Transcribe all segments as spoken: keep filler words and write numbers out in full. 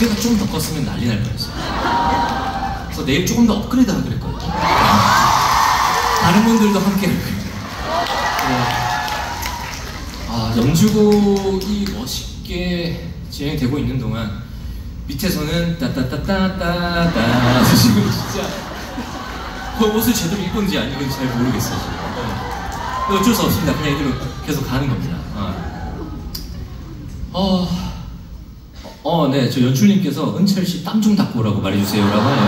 어깨가 조금 더 컸으면 난리 날 뻔했어요. 그래서 내일 조금 더 업그레이드 하기로 했거든요. 다른 분들도 함께 할 거예요. 아, 연주곡이 멋있게 진행되고 있는 동안 밑에서는 따따따따따따 지금 진짜 그 옷을 제대로 입은지 안 입은지 잘 모르겠어요. 지금. 네. 어쩔 수 없습니다. 그냥 이대로 계속 가는 겁니다. 어, 어, 네, 저 연출님께서 은철 씨 땀 좀 닦고 오라고 말해주세요라고 하네요.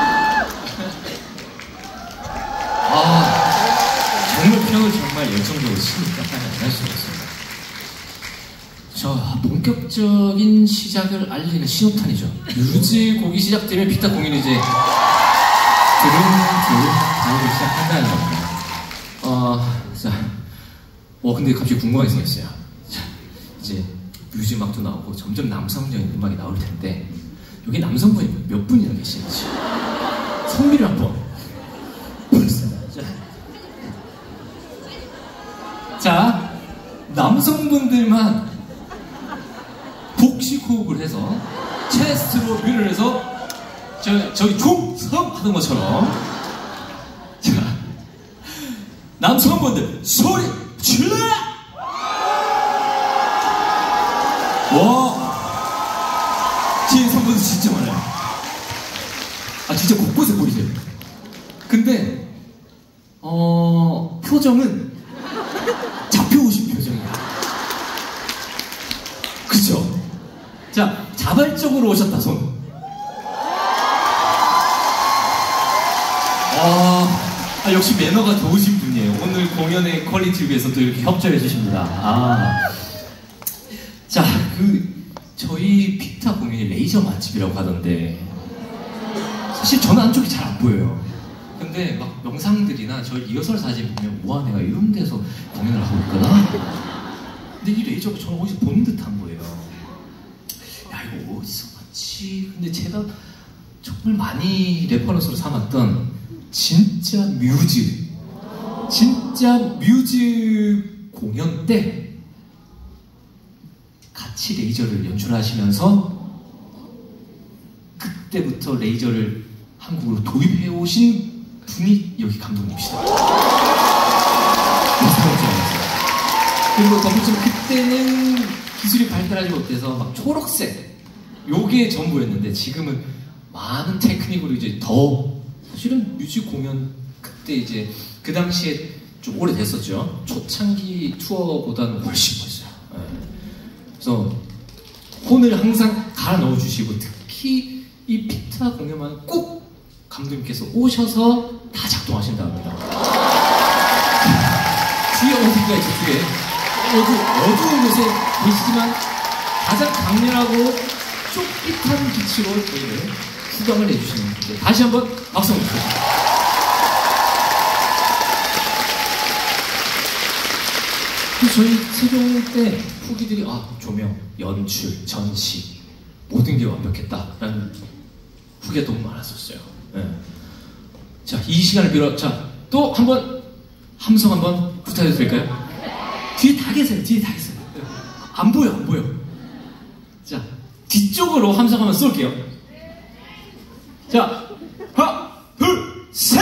아, 정말 평을 정말 열정적으로 치니까 안 할 수가 없습니다. 저 본격적인 시작을 알리는 신호탄이죠. 뮤즈 곡이 시작되면 피타 공연이 이제 드릉드릉 다니기 시작한다는 겁니다. 어, 자, 어, 근데 갑자기 궁금한 게 생겼어요. 자, 이제 뮤즈 음악도 나오고 점점 남성적인 음악이 나올 텐데 여기 남성분이 몇 분이나 계시는지 성미를 한번 보겠습니다. 자, 자, 남성분들만 복식 호흡을 해서 체스트로 뮤를 해서 저, 저기 총성 하는 것처럼 자, 남성분들 소리 질러! 와, 뒤에 성분들 진짜 많아요. 아, 진짜 곳곳에 보이세요. 근데 어, 표정은 잡혀오신 표정이에요. 그쵸? 자, 자발적으로 오셨다, 손. 아, 아, 역시 매너가 좋으신 분이에요. 오늘 공연의 퀄리티를 위해서 또 이렇게 협조해 주십니다. 아. 자, 그, 저희 피타 공연이 레이저 맛집이라고 하던데, 사실 저는 안쪽이 잘 안 보여요. 근데 막 영상들이나 저희 리허설 사진 보면, 우와, 내가 이런 데서 공연을 하고 있구나. 근데 이 레이저가 저는 어디서 본 듯한 거예요. 야, 이거 어디서 봤지? 근데 제가 정말 많이 레퍼런스로 삼았던 진짜 뮤즈, 진짜 뮤즈 공연 때 같이 레이저를 연출하시면서 그때부터 레이저를 한국으로 도입해 오신 분이 여기 감독님이시다. 그리고 덧붙이면 그때는 기술이 발달하지 못해서 막 초록색 요게 전부였는데 지금은 많은 테크닉으로 이제 더 사실은 뮤직 공연 그때 이제 그 당시에 좀 오래됐었죠. 초창기 투어보다는 훨씬 멋있어요. 네. 그래서 혼을 항상 갈아 넣어주시고 특히 이 피타 공연만 꼭 감독님께서 오셔서 다 작동하신다 합니다. 뒤에 어디가 있죠? 뒤에 어두, 어두운 곳에 계시지만 가장 강렬하고 쫓깃한 빛으로 저희를 수강을 해주시는 분들 다시 한번 박수 한번 주세요. 저희 세종 때 후기들이 아 조명, 연출, 전시 모든 게 완벽했다라는 후기가 너무 많았었어요. 네. 자, 이 시간을 빌어 자, 또 한번 함성 한번 부탁해도 될까요? 뒤에 다 계세요. 뒤에 다 계세요. 안 보여, 안 보여. 자, 뒤쪽으로 함성 한번 쏠게요. 자, 하나, 둘, 셋!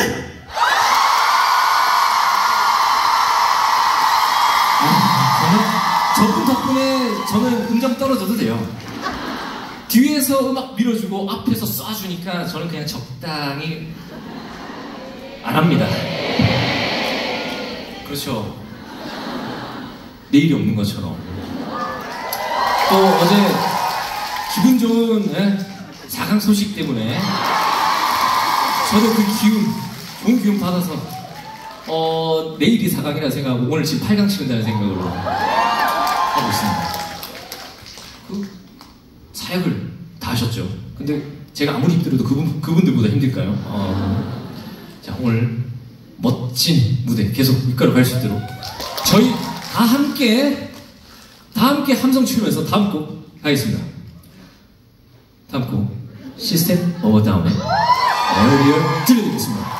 아, 저는, 저분 덕분에 저는 음정 떨어져도 돼요. 뒤에서 음악 밀어주고 앞에서 쏴주니까 저는 그냥 적당히 안 합니다. 그렇죠. 내일이 없는 것처럼. 또 어제 기분 좋은 예? 사 강 소식 때문에 저도 그 기운, 좋은 기운 받아서 어, 내일이 사 강이라 생각하고 오늘 지금 팔 강 치른다는 생각으로 하고 있습니다. 그 사역을 다 하셨죠. 근데 제가 아무리 힘들어도 그분, 그분들보다 힘들까요? 어, 자, 오늘 멋진 무대 계속 이끌어 갈 수 있도록 저희 다 함께 다 함께 함성 치면서 다음 곡 가겠습니다. 다음 곡 시스템 오버 다운의 에어리얼 들려드리겠습니다.